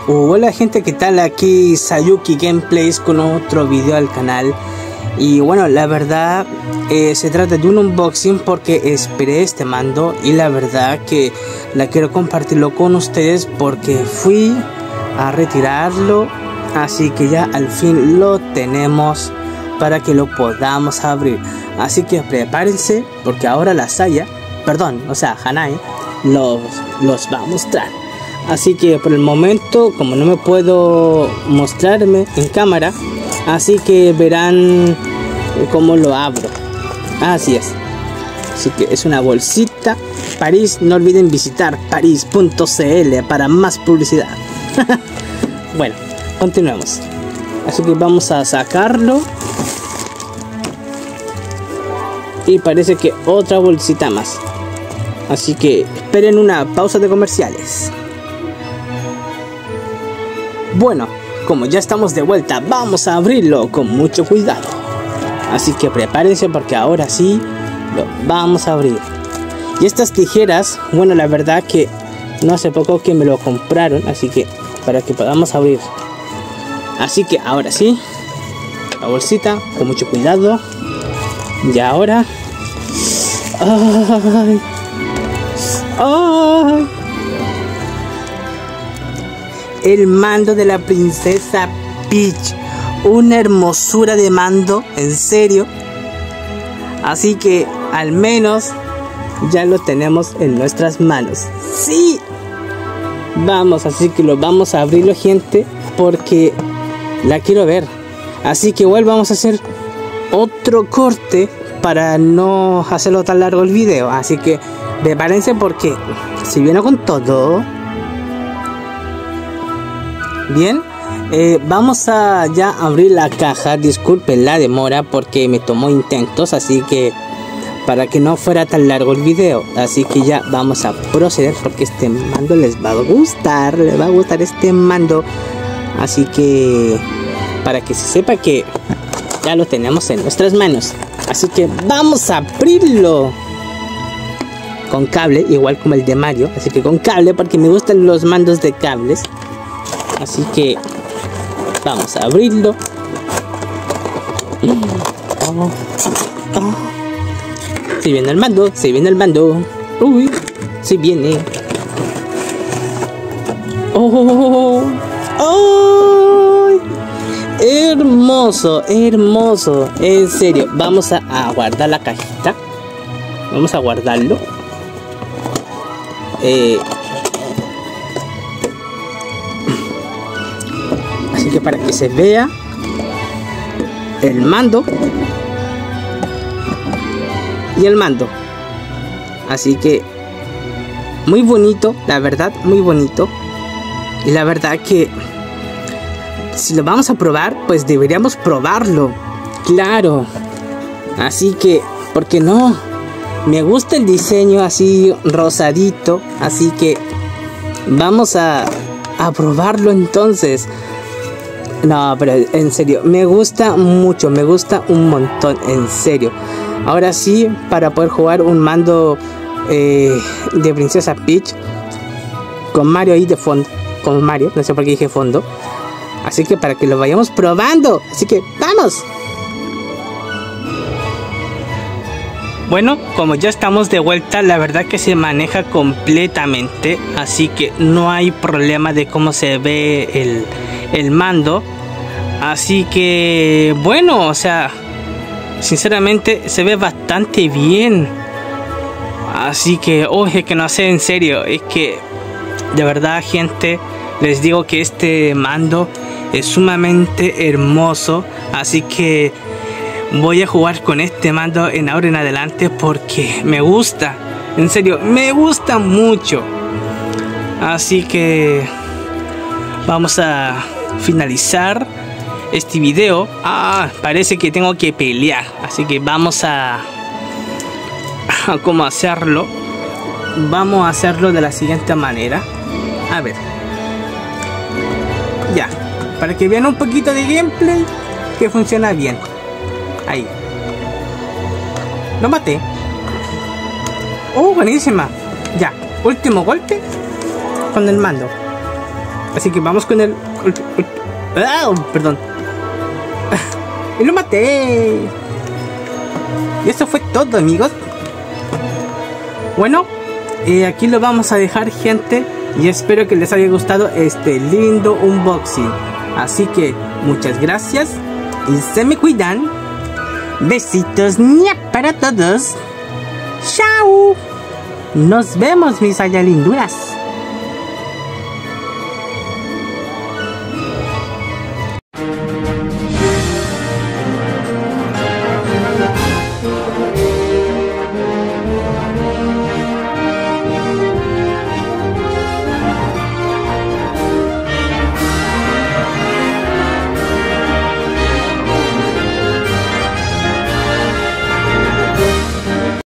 Hola gente, ¿qué tal? Aquí Sayuki Gameplays con otro video al canal. Y bueno, la verdad se trata de un unboxing porque esperé este mando y la verdad que la quiero compartirlo con ustedes porque fui a retirarlo, así que ya al fin lo tenemos para que lo podamos abrir. Así que prepárense porque ahora la Saya, Hanae los va a mostrar. Así que por el momento, como no me puedo mostrarme en cámara, así que verán cómo lo abro. Así es. Así que es una bolsita. París, no olviden visitar paris.cl para más publicidad. Bueno, continuemos. Así que vamos a sacarlo. Y parece que otra bolsita más. Así que esperen una pausa de comerciales. Bueno, como ya estamos de vuelta, vamos a abrirlo con mucho cuidado. Así que prepárense porque ahora sí lo vamos a abrir. Y estas tijeras, bueno, la verdad que no hace poco que me lo compraron, así que para que podamos abrir. Así que ahora sí, la bolsita con mucho cuidado. Y ahora, ¡ay! ¡Ay! El mando de la princesa Peach. Una hermosura de mando, en serio. Así que al menos ya lo tenemos en nuestras manos. ¡Sí! Vamos, así que lo vamos a abrirlo, gente, porque la quiero ver. Así que igual vamos a hacer otro corte para no hacerlo tan largo el video. Así que prepárense porque si viene con todo. Bien, vamos a ya abrir la caja. Disculpen la demora porque me tomó intentos, así que para que no fuera tan largo el video. Así que ya vamos a proceder porque este mando les va a gustar. Les va a gustar este mando. Así que para que se sepa que ya lo tenemos en nuestras manos. Así que vamos a abrirlo con cable, igual como el de Mario. Así que con cable porque me gustan los mandos de cables. Así que vamos a abrirlo. Se viene el mando, se viene el mando. Uy, se viene. Oh, oh, hermoso, hermoso. En serio, vamos a guardar la cajita. Vamos a guardarlo. Así que para que se vea el mando y el mando. Así que muy bonito, la verdad, muy bonito. Y la verdad que si lo vamos a probar, pues deberíamos probarlo. Claro. Así que, ¿por qué no? Me gusta el diseño así rosadito. Así que vamos a probarlo entonces. No, pero en serio, me gusta mucho, me gusta un montón, en serio. Ahora sí, para poder jugar un mando de Princesa Peach con Mario ahí de fondo. Con Mario, no sé por qué dije fondo. Así que para que lo vayamos probando. Así que ¡vamos! Bueno, como ya estamos de vuelta, la verdad que se maneja completamente. Así que no hay problema de cómo se ve el mando. Así que bueno, o sea, sinceramente se ve bastante bien. Así que oye, que no sé, en serio, es que de verdad, gente, les digo que este mando es sumamente hermoso. Así que voy a jugar con este mando en ahora en adelante porque me gusta, en serio, me gusta mucho. Así que vamos a finalizar este video. Parece que tengo que pelear. Así que vamos a cómo hacerlo. Vamos a hacerlo de la siguiente manera. A ver. Ya. Para que vean un poquito de gameplay que funciona bien. Ahí. Lo maté. Oh, buenísima. Ya. Último golpe con el mando. Así que vamos con el... ¡Ah! Perdón. Y lo maté. Y eso fue todo, amigos. Bueno, aquí lo vamos a dejar, gente. Y espero que les haya gustado este lindo unboxing. Así que muchas gracias y se me cuidan. Besitos para todos. Chao. Nos vemos, mis linduras.